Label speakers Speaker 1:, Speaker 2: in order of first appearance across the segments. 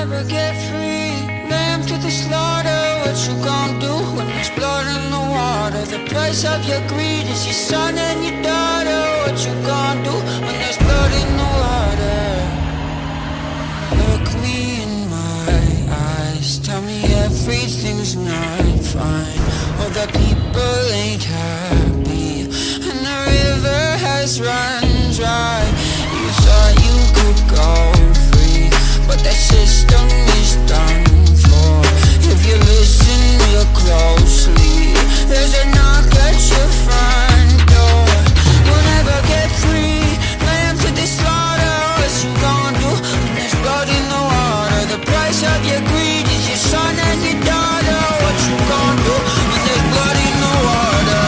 Speaker 1: never get free. Lamb to the slaughter, what you gon' do when there's blood in the water? The price of your greed is your son and your daughter. What you gon' do when there's blood in the water? Look me in my eyes, tell me everything's not fine. All the people ain't happy, and the river has run dry. You thought you could go free, but that system is done for. If you listen real closely, there's a knock at your front door. You'll never get free. Lamb to the slaughter, what you gon' do when there's blood in the water? The price of your greed is your son and your daughter. What you gon' do when there's blood in the water?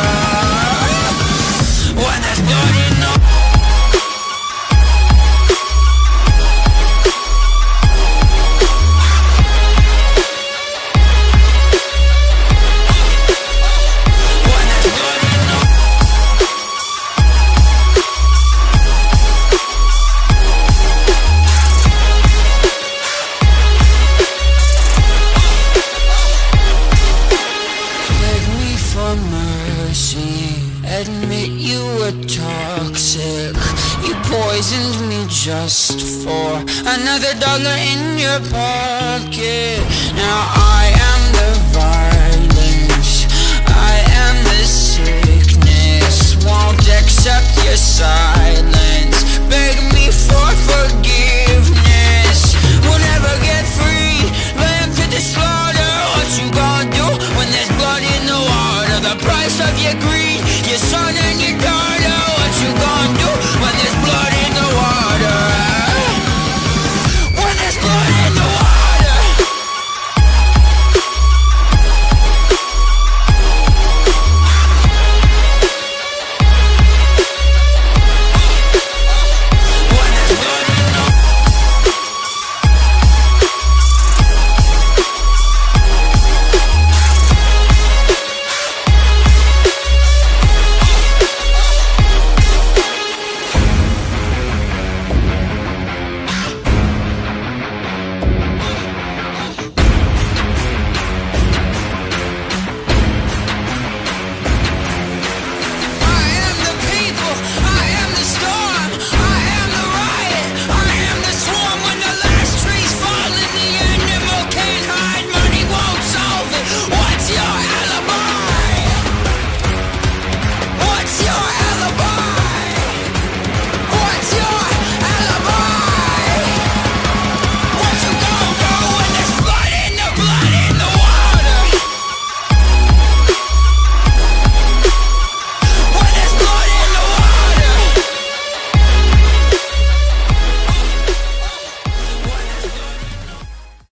Speaker 1: When there's blood in the water. Admit you were toxic. You poisoned me just for another dollar in your pocket. Now I am the violence, I am the sickness. Won't accept your silence, beg me for forgiveness.